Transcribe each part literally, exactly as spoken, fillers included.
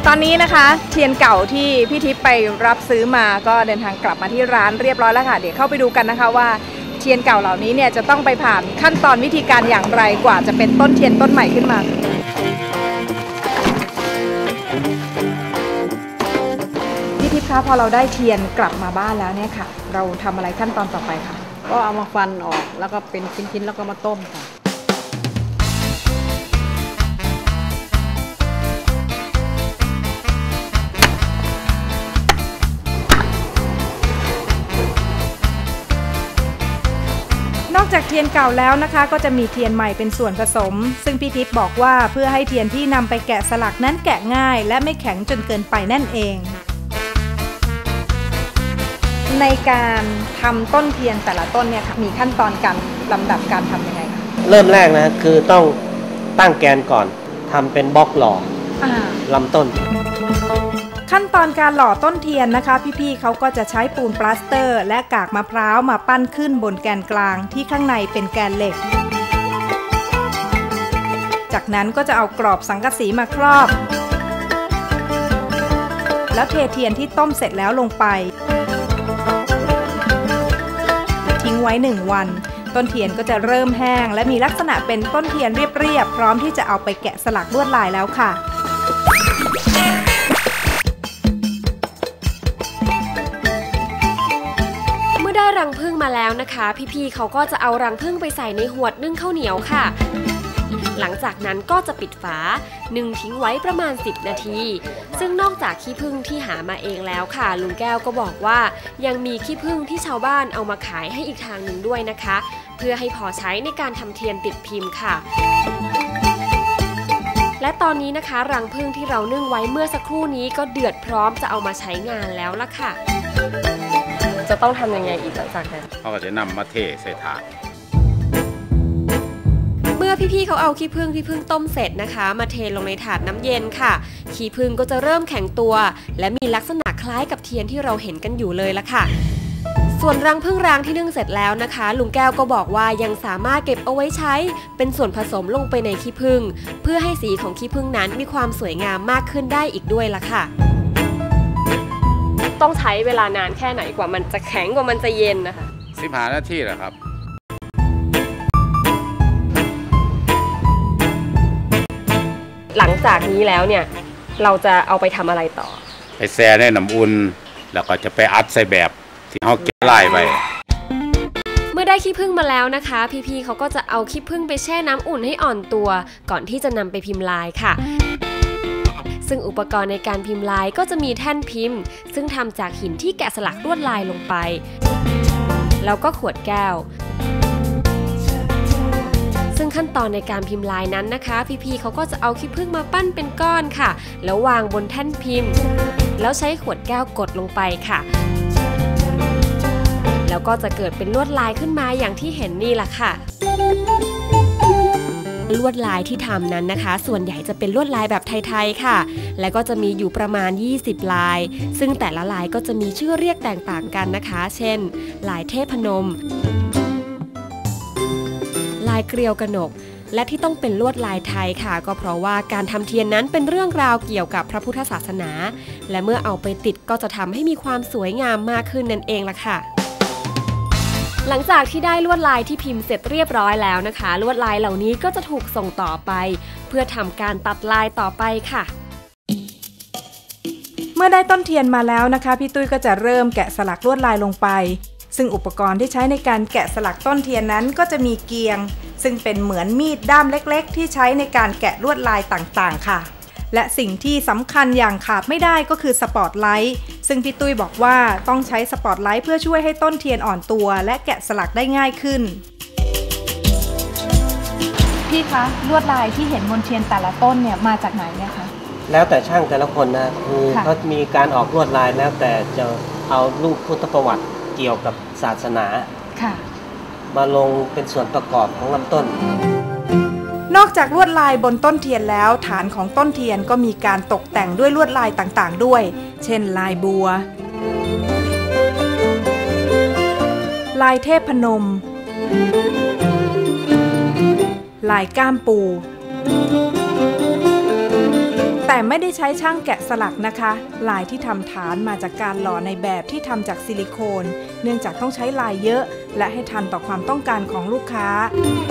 ตอนนี้นะคะเทียนเก่าที่พี่ทิพย์ไปรับซื้อมาก็เดินทางกลับมาที่ร้านเรียบร้อยแล้วค่ะเดี๋ยวเข้าไปดูกันนะคะว่าเทียนเก่าเหล่านี้เนี่ยจะต้องไปผ่านขั้นตอนวิธีการอย่างไรกว่าจะเป็นต้นเทียนต้นใหม่ขึ้นมาพี่ทิพย์คะพอเราได้เทียนกลับมาบ้านแล้วเนี่ยค่ะเราทำอะไรขั้นตอนต่อไปคะก็เอามาฟันออกแล้วก็เป็นชิ้นๆแล้วก็มาต้มค่ะนอกจากเทียนเก่าแล้วนะคะก็จะมีเทียนใหม่เป็นส่วนผสมซึ่งพี่ทิพย์บอกว่าเพื่อให้เทียนที่นำไปแกะสลักนั้นแกะง่ายและไม่แข็งจนเกินไปนั่นเองในการทำต้นเทียนแต่ละต้นเนี่ยมีขั้นตอนการลำดับการทำยังไงคะเริ่มแรกนะคือต้องตั้งแกนก่อนทำเป็นบล็อกหล่อลำต้นขั้นตอนการหล่อต้นเทียนนะคะพี่ๆเขาก็จะใช้ปูนปลาสเตอร์และกากมะพร้าวมาปั้นขึ้นบนแกนกลางที่ข้างในเป็นแกนเหล็กจากนั้นก็จะเอากรอบสังกะสีมาครอบแล้วเทเทียนที่ต้มเสร็จแล้วลงไปทิ้งไว้หนึ่งวันต้นเทียนก็จะเริ่มแห้งและมีลักษณะเป็นต้นเทียนเรียบๆพร้อมที่จะเอาไปแกะสลักลวดลายแล้วค่ะได้รังผึ้งมาแล้วนะคะพี่ๆเขาก็จะเอารังผึ้งไปใส่ในหวดนึ่งข้าวเหนียวค่ะหลังจากนั้นก็จะปิดฝานึ่งทิ้งไว้ประมาณสิบนาทีซึ่งนอกจากขี้ผึ้งที่หามาเองแล้วค่ะลุงแก้วก็บอกว่ายังมีขี้ผึ้งที่ชาวบ้านเอามาขายให้อีกทางหนึ่งด้วยนะคะเพื่อให้พอใช้ในการทำเทียนติดพิมพ์ค่ะและตอนนี้นะคะรังผึ้งที่เรานึ่งไว้เมื่อสักครู่นี้ก็เดือดพร้อมจะเอามาใช้งานแล้วล่ะค่ะจะต้องทำยังไงอีกหลังจากนั้นเขาก็จะนำมาเทใส่ถาดเมื่อพี่ๆเขาเอาขี้ผึ้งที่เพิ่งต้มเสร็จนะคะมาเทลงในถาดน้ำเย็นค่ะขี้ผึ้งก็จะเริ่มแข็งตัวและมีลักษณะคล้ายกับเทียนที่เราเห็นกันอยู่เลยละค่ะส่วนรังผึ้งรางที่นึ่งเสร็จแล้วนะคะลุงแก้วก็บอกว่ายังสามารถเก็บเอาไว้ใช้เป็นส่วนผสมลงไปในขี้ผึ้งเพื่อให้สีของขี้ผึ้งนั้นมีความสวยงามมากขึ้นได้อีกด้วยละค่ะต้องใช้เวลานานแค่ไหนกว่ามันจะแข็งกว่ามันจะเย็นนะคะสิบห้านาทีเหรอครับหลังจากนี้แล้วเนี่ยเราจะเอาไปทำอะไรต่อไปแช่ในน้ำอุ่นแล้วก็จะไปอัดใส่แบบที่เขาแกะลายไปเมื่อได้ขี้ผึ้งมาแล้วนะคะพี่ๆเขาก็จะเอาขี้ผึ้งไปแช่น้ำอุ่นให้อ่อนตัวก่อนที่จะนำไปพิมพ์ลายค่ะซึ่งอุปกรณ์ในการพิมพ์ลายก็จะมีแท่นพิมพ์ซึ่งทำจากหินที่แกะสลักลวดลายลงไปแล้วก็ขวดแก้วซึ่งขั้นตอนในการพิมพ์ลายนั้นนะคะพี่ๆเขาก็จะเอาขี้ผึ้งมาปั้นเป็นก้อนค่ะแล้ววางบนแท่นพิมพ์แล้วใช้ขวดแก้วกดลงไปค่ะแล้วก็จะเกิดเป็นลวดลายขึ้นมาอย่างที่เห็นนี่แหละค่ะลวดลายที่ทำนั้นนะคะส่วนใหญ่จะเป็นลวดลายแบบไทยๆค่ะและก็จะมีอยู่ประมาณยี่สิบลายซึ่งแต่ละลายก็จะมีชื่อเรียกแตกต่างกันนะคะเช่นลายเทพนมลายเกลียวกนกและที่ต้องเป็นลวดลายไทยค่ะก็เพราะว่าการทำเทียนนั้นเป็นเรื่องราวเกี่ยวกับพระพุทธศาสนาและเมื่อเอาไปติดก็จะทำให้มีความสวยงามมากขึ้นนั่นเองล่ะค่ะหลังจากที่ได้ลวดลายที่พิมพ์เสร็จเรียบร้อยแล้วนะคะลวดลายเหล่านี้ก็จะถูกส่งต่อไปเพื่อทำการตัดลายต่อไปค่ะเมื่อได้ต้นเทียนมาแล้วนะคะพี่ตุ้ยก็จะเริ่มแกะสลักลวดลายลงไปซึ่งอุปกรณ์ที่ใช้ในการแกะสลักต้นเทียนนั้นก็จะมีเกียงซึ่งเป็นเหมือนมีดด้ามเล็กๆที่ใช้ในการแกะลวดลายต่างๆค่ะและสิ่งที่สำคัญอย่างขาดไม่ได้ก็คือสปอตไลท์ซึ่งพี่ตุ้ยบอกว่าต้องใช้สปอตไลท์เพื่อช่วยให้ต้นเทียนอ่อนตัวและแกะสลักได้ง่ายขึ้นพี่คะลวดลายที่เห็นบนเทียนแต่ละต้นเนี่ยมาจากไหนเนี่ยคะแล้วแต่ช่างแต่ละคนนะคือเขามีการออกลวดลายแล้วแต่จะเอารูปพุทธประวัติเกี่ยวกับศาสนามาลงเป็นส่วนประกอบของลำต้นนอกจากลวดลายบนต้นเทียนแล้วฐานของต้นเทียนก็มีการตกแต่งด้วยลวดลายต่างๆด้วยเช่นลายบัวลายเทพนมลายก้ามปูแต่ไม่ได้ใช้ช่างแกะสลักนะคะลายที่ทำฐานมาจากการหล่อในแบบที่ทำจากซิลิโคนเนื่องจากต้องใช้ลายเยอะและให้ทันต่อความต้องการของลูกค้า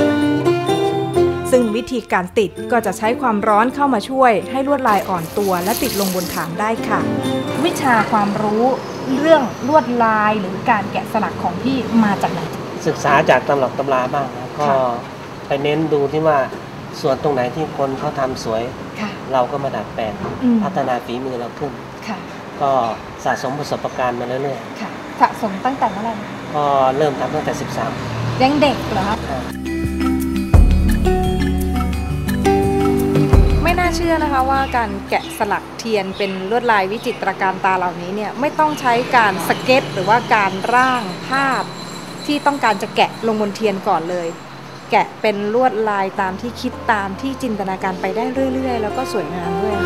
ซึ่งวิธีการติดก็จะใช้ความร้อนเข้ามาช่วยให้ลวดลายอ่อนตัวและติดลงบนฐานได้ค่ะวิชาความรู้เรื่องลวดลายหรือการแกะสลักของพี่มาจากไหนศึกษาจากตำรับตำราบ้างนะก็ไปเน้นดูที่ว่าส่วนตรงไหนที่คนเขาทำสวยเราก็มาดัดแปลงพัฒนาฝีมือเราขึ้นก็สะสมประสบการณ์มาเรื่อยๆสะสมตั้งแต่เมื่อไหร่ก็เริ่มทำตั้งแต่สิบสามยังเด็กเหรอครับไม่น่าเชื่อนะคะว่าการแกะสลักเทียนเป็นลวดลายวิจิตรการตาเหล่านี้เนี่ยไม่ต้องใช้การสเก็ตหรือว่าการร่างภาพที่ต้องการจะแกะลงบนเทียนก่อนเลยแกะเป็นลวดลายตามที่คิดตามที่จินตนาการไปได้เรื่อยๆแล้วก็สวยงามด้วย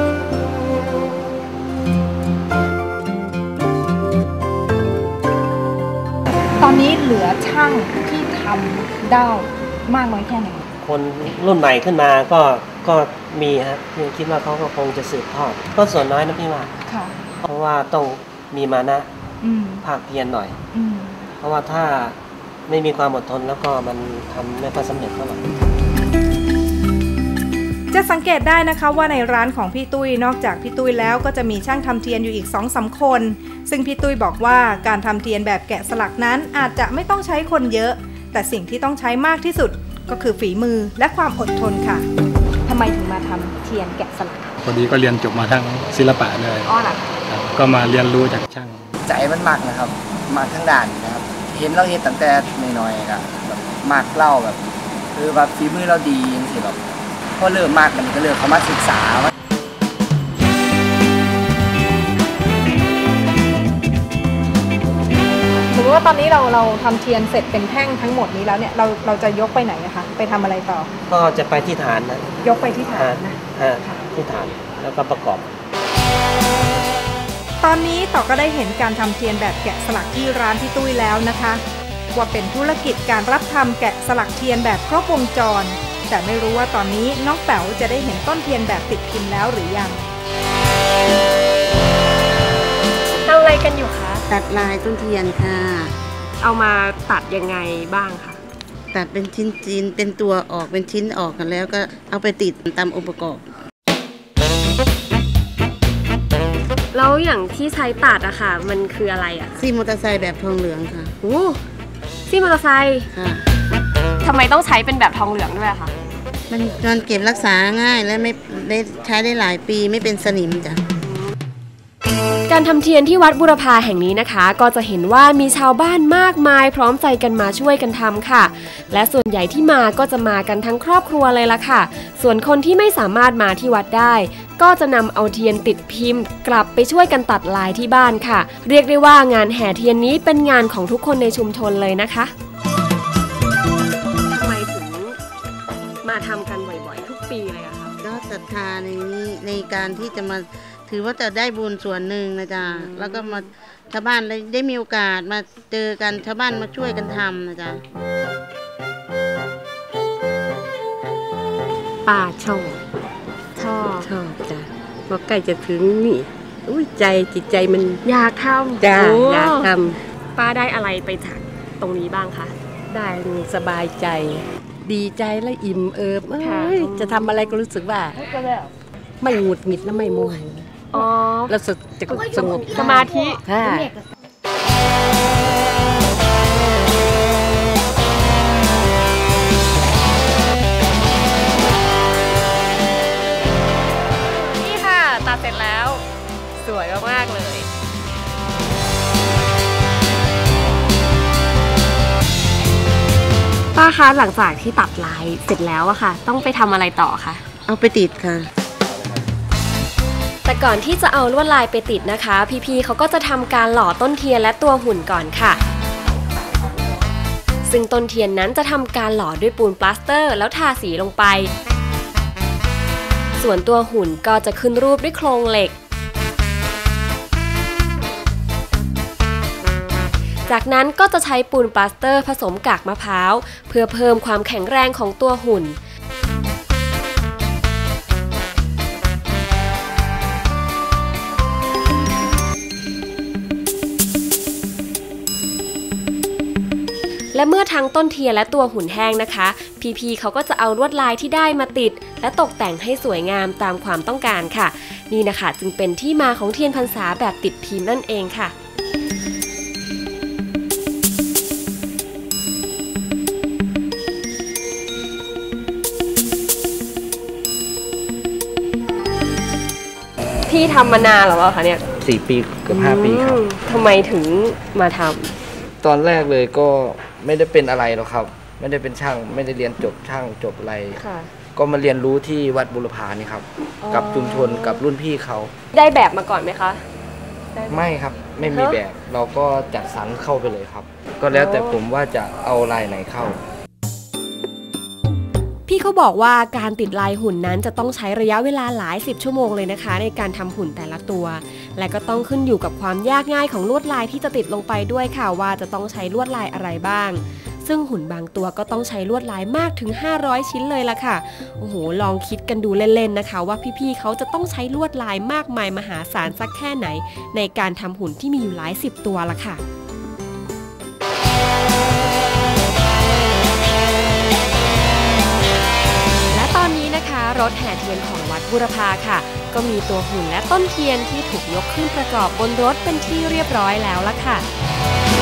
ตอนนี้เหลือช่างที่ทำได้มากน้อยแค่ไหนคนรุ่นใหม่ขึ้นมาก็ก็มีครับยังคิดว่าเขาก็คงจะสืบทอดก็ส่วนน้อยนะพี่ว่าเพราะว่าต้องมีมานะภาคเพียรหน่อยเพราะว่าถ้าไม่มีความอดทนแล้วก็มันทำไม่ค่อยสำเร็จเท่าไหร่จะสังเกตได้นะคะว่าในร้านของพี่ตุ้ยนอกจากพี่ตุ้ยแล้วก็จะมีช่างทำเทียนอยู่อีก สองสาม คนซึ่งพี่ตุ้ยบอกว่าการทำเทียนแบบแกะสลักนั้นอาจจะไม่ต้องใช้คนเยอะแต่สิ่งที่ต้องใช้มากที่สุดก็คือฝีมือและความอดทนค่ะทำไมถึงมาทำเทียนแกะสลักพอดีก็เรียนจบมาทางศิลปะเลยอ๋อเหรอก็มาเรียนรู้จากช่างใจมันมากนะครับมาทั้งด่านนะครับเห็นเราเห็นตั้งแต่น้อยๆครับแบบมากเล่าแบบคือแบบฝีมือเราดีอย่างที่แบบพอเริ่มมากมันก็เริ่มเข้ามาศึกษาถือว่าตอนนี้เราเราทำเทียนเสร็จเป็นแท่งทั้งหมดนี้แล้วเนี่ยเราเราจะยกไปไหนนะคะไปทำอะไรต่อก็จะไปที่ฐานนะยกไปที่ฐานนะที่ฐานแล้วก็ประกอบตอนนี้ต่อก็ได้เห็นการทำเทียนแบบแกะสลักที่ร้านพี่ตุ้ยแล้วนะคะว่าเป็นธุรกิจการรับทำแกะสลักเทียนแบบครบวงจรแต่ไม่รู้ว่าตอนนี้น้องแป๋วจะได้เห็นต้นเทียนแบบติดพิมพ์แล้วหรือยังทำอะไรกันอยู่คะตัดลายต้นเทียนค่ะเอามาตัดยังไงบ้างคะตัดเป็นชิ้นๆเป็นตัวออกเป็นชิ้นออกกันแล้วก็เอาไปติดตามองค์ประกอบแล้วอย่างที่ใช้ตัดอะค่ะมันคืออะไรอะซี่มอเตอร์ไซค์แบบทองเหลืองค่ะโอ้ซี่มอเตอร์ไซค์ค่ะทำไมต้องใช้เป็นแบบทองเหลืองด้วยคะมันมันเก็บรักษาง่ายและไม่ได้ใช้ได้หลายปีไม่เป็นสนิมจ้ะการทำเทียนที่วัดบุรพาแห่งนี้นะคะก็จะเห็นว่ามีชาวบ้านมากมายพร้อมใจกันมาช่วยกันทำค่ะและส่วนใหญ่ที่มาก็จะมากันทั้งครอบครัวเลยล่ะค่ะส่วนคนที่ไม่สามารถมาที่วัดได้ก็จะนำเอาเทียนติดพิมพ์กลับไปช่วยกันตัดลายที่บ้านค่ะเรียกได้ว่างานแห่เทียนนี้เป็นงานของทุกคนในชุมชนเลยนะคะทำไมถึงมาทำกันบ่อยๆทุกปีเลยอะคะก็ศรัทธาในนี้ในการที่จะมาถือว่าจะได้บุญส่วนหนึ่งนะจ๊ะแล้วก็มาชาวบ้านได้มีโอกาสมาเจอกันชาวบ้านมาช่วยกันทำนะจ๊ะป้าชอบชอบชอบจ้ะพอใกล้จะถึงนี่อุ้ยใจจิตใจมันอยากทำจ้ะอยากทำป้าได้อะไรไปจากตรงนี้บ้างคะได้สบายใจดีใจและอิ่มเอิบเอ้ยจะทำอะไรก็รู้สึกว่าไม่หงุดหงิดและไม่โมโหแล้วจะสงบสมาธินี่ค่ะตัดเสร็จแล้วสวยมากๆเลยป้าคะหลังจากที่ตัดลายเสร็จแล้วอะค่ะต้องไปทำอะไรต่อคะเอาไปติดค่ะแต่ก่อนที่จะเอาลวดลายไปติดนะคะพี่ๆเขาก็จะทำการหล่อต้นเทียนและตัวหุ่นก่อนค่ะซึ่งต้นเทียนนั้นจะทำการหล่อด้วยปูนปลาสเตอร์แล้วทาสีลงไปส่วนตัวหุ่นก็จะขึ้นรูปด้วยโครงเหล็กจากนั้นก็จะใช้ปูนปลาสเตอร์ผสมกากมะพร้าวเพื่อเพิ่มความแข็งแรงของตัวหุ่นและเมื่อทั้งต้นเทียนและตัวหุ่นแห้งนะคะพี่ๆเขาก็จะเอาลวดลายที่ได้มาติดและตกแต่งให้สวยงามตามความต้องการค่ะนี่นะคะจึงเป็นที่มาของเทียนพรรษาแบบติดพิมพ์นั่นเองค่ะพี่ทำมานานหรอคะเนี่ยสี่ปีกับห้าปีครับทำไมถึงมาทำตอนแรกเลยก็ไม่ได้เป็นอะไรหรอกครับไม่ได้เป็นช่างไม่ได้เรียนจบช่างจบอะไรก็มาเรียนรู้ที่วัดบุรพานี่ครับกับชุมชนกับรุ่นพี่เขาได้แบบมาก่อนไหมคะไม่ครับไม่มีแบบเราก็จัดสรรเข้าไปเลยครับก็แล้วแต่ผมว่าจะเอาลายไหนเข้าพี่เขาบอกว่าการติดลายหุ่นนั้นจะต้องใช้ระยะเวลาหลายสิบชั่วโมงเลยนะคะในการทำหุ่นแต่ละตัวและก็ต้องขึ้นอยู่กับความยากง่ายของลวดลายที่จะติดลงไปด้วยค่ะว่าจะต้องใช้ลวดลายอะไรบ้างซึ่งหุ่นบางตัวก็ต้องใช้ลวดลายมากถึงห้าร้อยชิ้นเลยล่ะค่ะโอ้โหลองคิดกันดูเล่นๆนะคะว่าพี่ๆเขาจะต้องใช้ลวดลายมากมายมหาศาลสักแค่ไหนในการทำหุ่นที่มีอยู่หลายสิบตัวล่ะค่ะรถแห่เทียนของวัดบุรพาค่ะก็มีตัวหุ่นและต้นเทียนที่ถูกยกขึ้นประกอบบนรถเป็นที่เรียบร้อยแล้วล่ะค่ะ